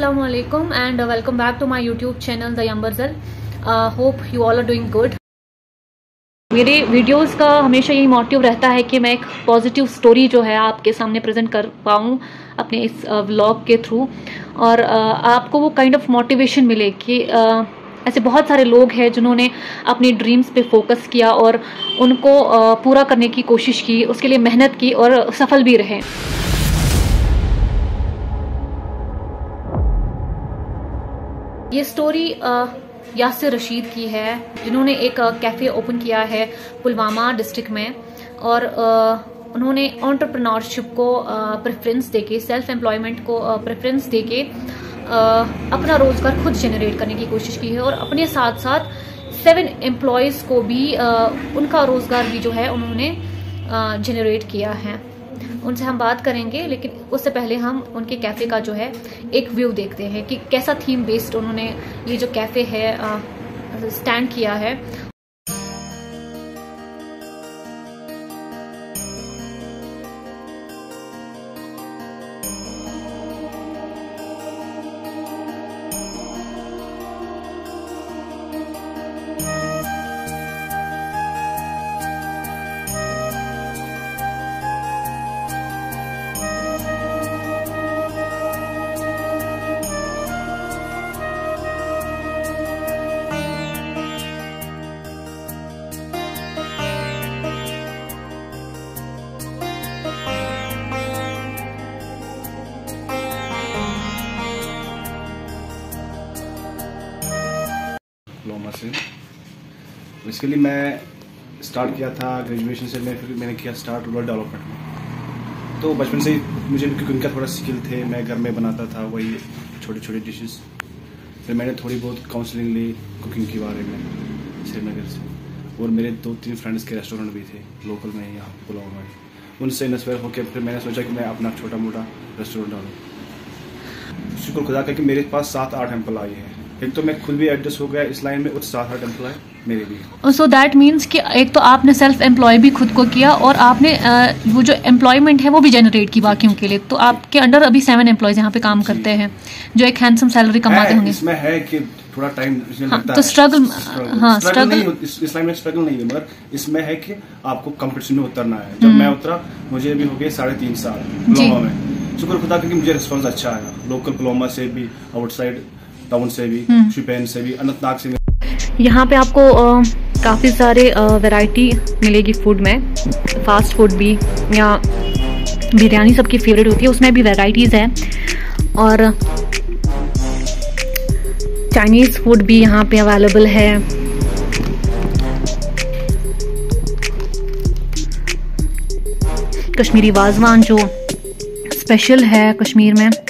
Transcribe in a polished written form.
Assalamualaikum and welcome back to my YouTube channel The Yambarzal. Hope you all are doing good. मेरे videos का हमेशा यही motive रहता है कि मैं एक पॉजिटिव स्टोरी जो है आपके सामने प्रेजेंट कर पाऊँ अपने इस व्लॉग के थ्रू, और आपको वो काइंड ऑफ मोटिवेशन मिले कि ऐसे बहुत सारे लोग हैं जिन्होंने अपनी ड्रीम्स पे फोकस किया और उनको पूरा करने की कोशिश की, उसके लिए मेहनत की और सफल भी रहे। ये स्टोरी यासिर रशीद की है, जिन्होंने एक कैफ़े ओपन किया है पुलवामा डिस्ट्रिक्ट में, और उन्होंने एंटरप्रेन्योरशिप को प्रेफरेंस देके, सेल्फ एम्प्लॉयमेंट को प्रेफरेंस देके अपना रोज़गार खुद जनरेट करने की कोशिश की है, और अपने साथ साथ 7 एम्प्लॉयज़ को भी उनका रोज़गार भी जो है उन्होंने जनरेट किया है। उनसे हम बात करेंगे, लेकिन उससे पहले हम उनके कैफ़े का जो है एक व्यू देखते हैं कि कैसा थीम बेस्ड उन्होंने ये जो कैफ़े है स्टैंड किया है। डिप्लोमा से बेसिकली मैं स्टार्ट किया था ग्रेजुएशन से, फिर मैंने किया स्टार्ट रूरल डेवलपमेंट में। तो बचपन से ही मुझे उनका थोड़ा स्किल थे, मैं घर में बनाता था वही छोटे छोटे डिशेस। फिर मैंने थोड़ी बहुत काउंसलिंग ली कुकिंग के बारे में श्रीनगर से, और मेरे 2-3 फ्रेंड्स के रेस्टोरेंट भी थे लोकल में यहाँ पुलवामा में। उनसे इंस्पायर होकर फिर मैंने सोचा कि मैं अपना छोटा मोटा रेस्टोरेंट डालूँ। शुक्र खुदा का कि मेरे पास 7-8 एम्प्लॉय हैं। एक तो मैं खुद भी एडजस्ट हो गया इस लाइन में, और 7-8 एम्प्लॉय मेरे भी। सो दैट मीन्स कि एक तो आपने सेल्फ एम्प्लॉय भी खुद को किया, और आपने वो जो एम्प्लॉयमेंट है वो भी जनरेट की बाकियों के लिए। तो आपके अंडर अभी 7 एम्प्लॉयज यहाँ पे काम करते हैं जो एक हैंडसम सैलरी कमाते होंगे। इसमें है कि थोड़ा टाइम लगता तो है। स्ट्रगल, हाँ स्ट्रगल इस लाइन में स्ट्रगल नहीं है, मगर इसमें है कि आपको कंपटीशन में उतरना है। जब मैं उतरा मुझे भी हो गए 3.5 साल पुलवामा में। शुक्र खुदा क्योंकि मुझे रिस्पॉन्स अच्छा आया, लोकल पुलवामा से भी, आउटसाइड टाउन से भी, शुपियान से भी, अनंतनाग से। यहाँ पे आपको काफ़ी सारे वैरायटी मिलेगी फूड में। फास्ट फूड भी, या बिरयानी सबकी फेवरेट होती है, उसमें भी वैरायटीज़ है, और चाइनीज़ फूड भी यहाँ पे अवेलेबल है। कश्मीरी वाजवान जो स्पेशल है कश्मीर में।